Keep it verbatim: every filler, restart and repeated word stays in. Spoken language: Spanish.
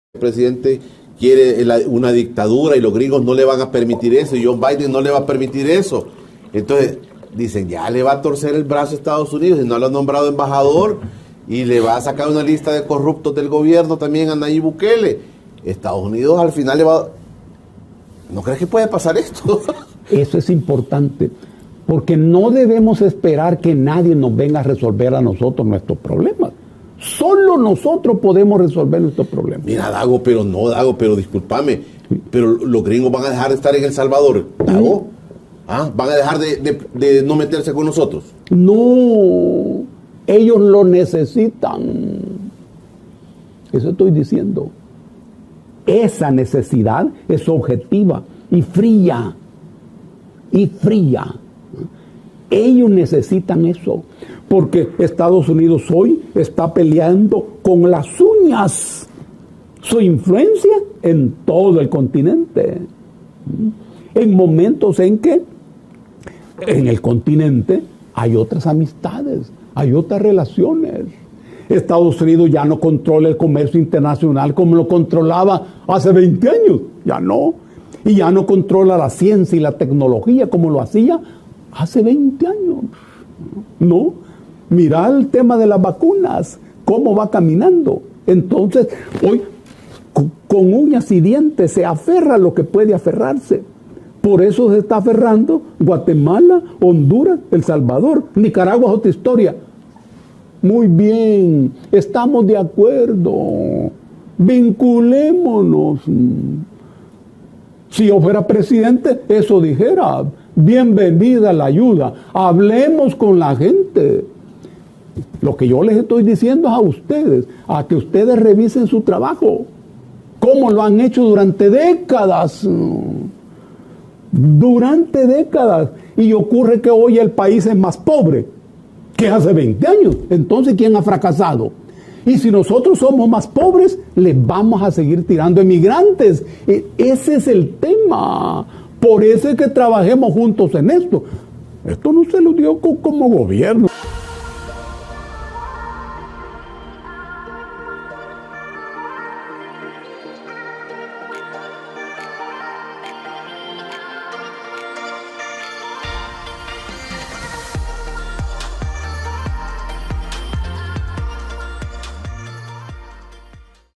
El presidente quiere una dictadura y los gringos no le van a permitir eso y Joe Biden no le va a permitir eso. Entonces dicen, ya le va a torcer el brazo a Estados Unidos y no lo ha nombrado embajador y le va a sacar una lista de corruptos del gobierno también a Nayib Bukele. Estados Unidos al final le va a... ¿No crees que puede pasar esto? Eso es importante, porque no debemos esperar que nadie nos venga a resolver a nosotros nuestros problemas. Solo nosotros podemos resolver nuestros problemas. Mira, Dago, pero no, Dago, pero discúlpame, pero los gringos van a dejar de estar en El Salvador, Dago. ¿Ah? ¿Van a dejar de, de, de no meterse con nosotros? No, ellos lo necesitan. Eso estoy diciendo. Esa necesidad es objetiva y fría. Y fría. Ellos necesitan eso, porque Estados Unidos hoy está peleando con las uñas su influencia en todo el continente. En momentos en que en el continente hay otras amistades, hay otras relaciones. Estados Unidos ya no controla el comercio internacional como lo controlaba hace veinte años, ya no. Y ya no controla la ciencia y la tecnología como lo hacía hace veinte años. No, mira el tema de las vacunas, cómo va caminando. Entonces, hoy, con uñas y dientes, se aferra a lo que puede aferrarse. Por eso se está aferrando Guatemala, Honduras, El Salvador. Nicaragua es otra historia. Muy bien, estamos de acuerdo. Vinculémonos. Si yo fuera presidente, eso dijera. Bienvenida la ayuda. Hablemos con la gente. Lo que yo les estoy diciendo es a ustedes, a que ustedes revisen su trabajo. Cómo lo han hecho durante décadas. Durante décadas. Y ocurre que hoy el país es más pobre que hace veinte años. Entonces, ¿quién ha fracasado? Y si nosotros somos más pobres, les vamos a seguir tirando emigrantes. E- ese es el tema. Por eso es que trabajemos juntos en esto. Esto no se lo dio co- como gobierno.